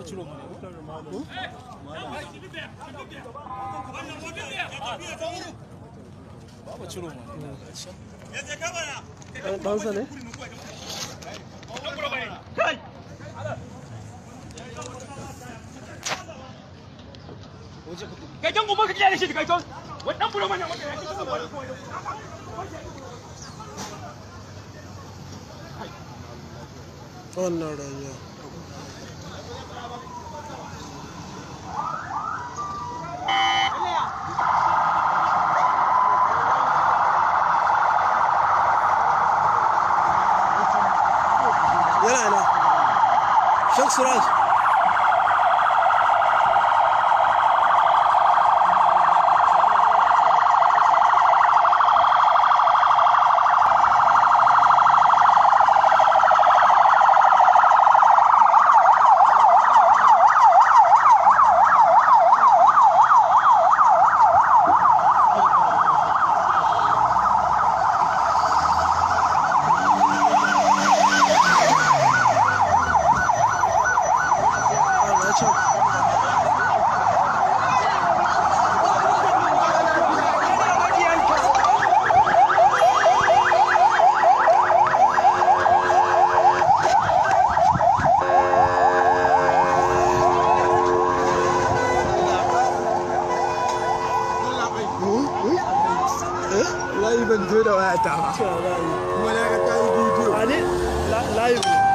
ciro mu ne baba ciro mu ne ɗansa ne kai can gobe ka kiyaye shi kai can wannan buro mana wanda ya kike wannan rayuwa yana ina Sheikh Suraj ban zo da wayata ba kuma na ga ta yi bidiyo live